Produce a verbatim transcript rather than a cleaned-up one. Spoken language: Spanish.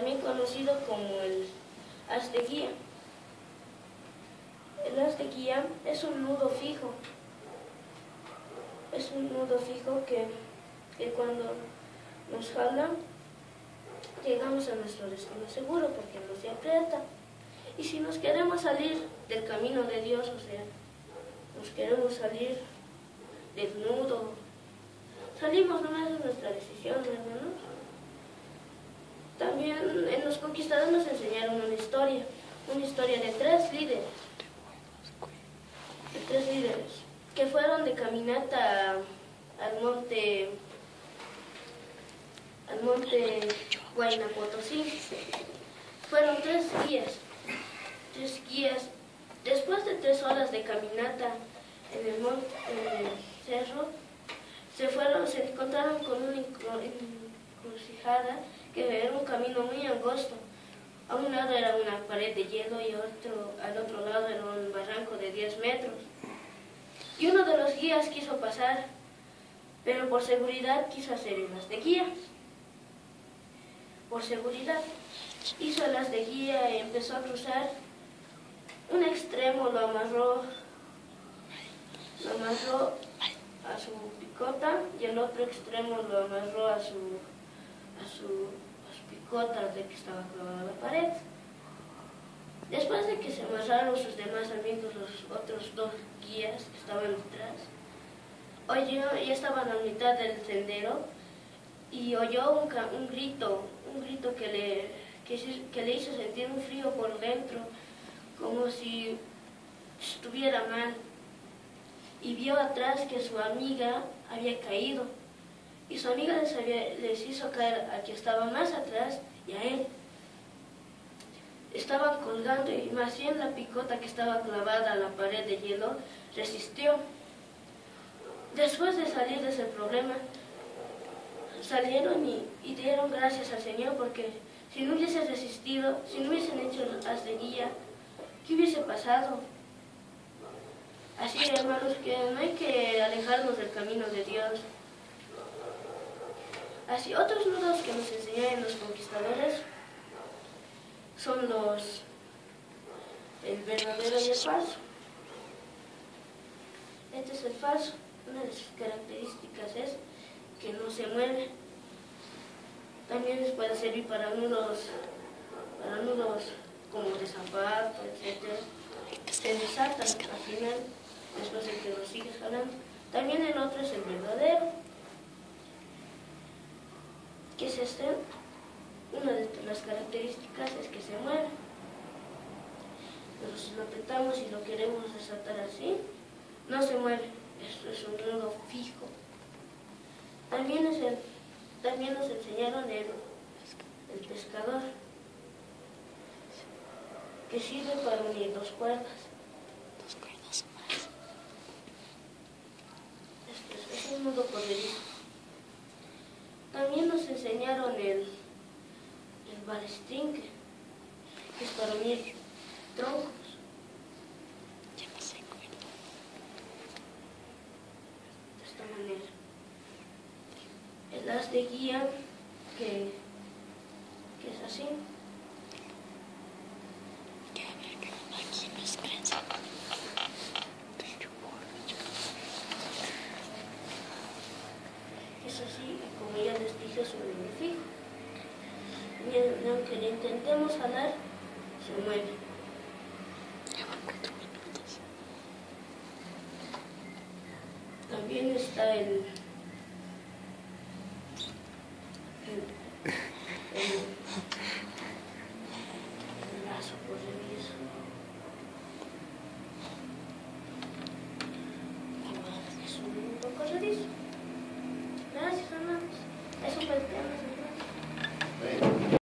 también conocido como el haz de guía. El haz de guía es un nudo fijo. Es un nudo fijo que, que cuando nos jala, llegamos a nuestro destino seguro porque no se aprieta. Y si nos queremos salir del camino de Dios, o sea, nos queremos salir del nudo, salimos nomás de nuestra decisión, hermanos. También en los conquistadores nos enseñaron una historia, una historia de tres líderes, de tres líderes, que fueron de caminata al monte, al monte Huayna Potosí. Fueron tres guías, tres guías. Después de tres horas de caminata en el monte, en el cerro, se fueron, se encontraron con una encrucijada que era un camino muy angosto. A un lado era una pared de hielo y otro, al otro lado era un barranco de diez metros. Y uno de los guías quiso pasar, pero por seguridad quiso hacer el haz de guía. Por seguridad hizo el haz de guía y empezó a cruzar. Un extremo lo amarró, lo amarró a su picota y el otro extremo lo amarró a su, a su, a su picota de que estaba clavada a la pared. Después de que se amarraron sus demás amigos, los otros dos guías que estaban detrás, oyó, ya estaban a mitad del sendero y oyó un, un grito, un grito que le, que, que le hizo sentir un frío por dentro, como si estuviera mal. Y vio atrás que su amiga había caído. Y su amiga les, había, les hizo caer a quien estaba más atrás y a él. Estaban colgando y más bien la picota que estaba clavada a la pared de hielo resistió. Después de salir de ese problema, salieron y, y dieron gracias al Señor porque si no hubiese resistido, si no hubiesen hecho el haz de guía, ¿qué hubiese pasado? Así, hermanos, que no hay que alejarnos del camino de Dios. Así, otros nudos que nos enseñaron los conquistadores son los, el verdadero y el falso. Este es el falso. Una de sus características es que no se mueve. También les puede servir para nudos, para nudos como de zapato, etcétera. Se desatan al final, después de que lo sigues jalando. También el otro es el verdadero. ¿Qué es este? Una de las características es que se mueve. Pero si lo apretamos y lo queremos desatar así, no se mueve. Esto es un nudo fijo. También, es el, también nos enseñaron el, el pescador, que sirve para unir dos cuerdas. Dos cuerdas más. Este es, es un nudo corredizo. También nos enseñaron el, el balestrinque, que es para unir troncos. Ya no sé cuerda. De esta manera. El haz de guía, que, que es así. Aquí no es prensa. Es así, y como ya les dije, es un nudo fijo. Y aunque lo intentemos jalar, se mueve. Llevan cuatro minutos. También está el, el, el, el lazo corredizo. Igual es un nudo corredizo. Gracias, hermanos. Eso fue el tema, hermanos.